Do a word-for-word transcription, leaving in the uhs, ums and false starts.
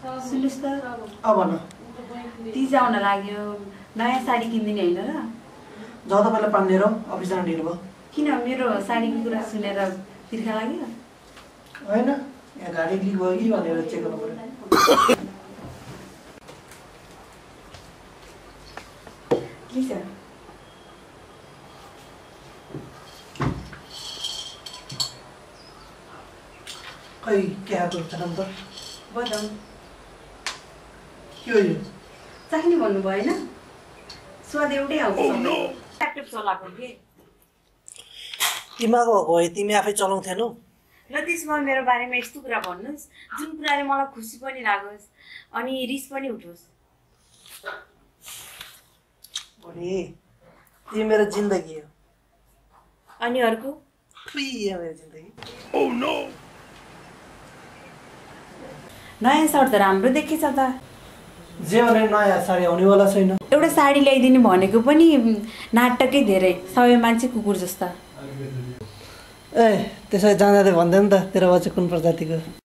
सुन्नुस् त अब भन तिज आउन लाग्यो नयाँ साडी किन्दिने होइन र जाउँ त पहिला पानी लिएर अफिस जान ढिलो भयो किन मेरो साडीको कुरा सुनेर तिर्खा लाग्यो होइन यहाँ गाडी क्लिक भयो कि भनेर चेक गर्नु पर्यो के छ खै के आएको छैन त बदम के हो यो चाख्ने भन्नु भएन स्वाद एउटै आउँछ ल्यापटप चलाएको के तिमीको भएको भए तिमी आफै चलाउँथेनौ र त्यसमा मेरो बारेमा यस्तो कुरा भन्नुहोस् जुन कुराले मलाई खुसी पनि लागोस् अनि रिस पनि उठोस् बढी तिमी मेरो जिन्दगी हो अनि अर्को फ्री हो मेरो जिन्दगी Oh no! नयाँ सर्ट त राम्रो देखेछ त जे भने नयाँ साडी आउनेवाला छैन एउटा साडी ल्याइदिनु भनेको पनि नाटकै धेरै सबै मान्छे कुकुर जस्ता ए त्यसै जाँदा त भन्दैन त तेरो बच्चा कुन प्रजातिको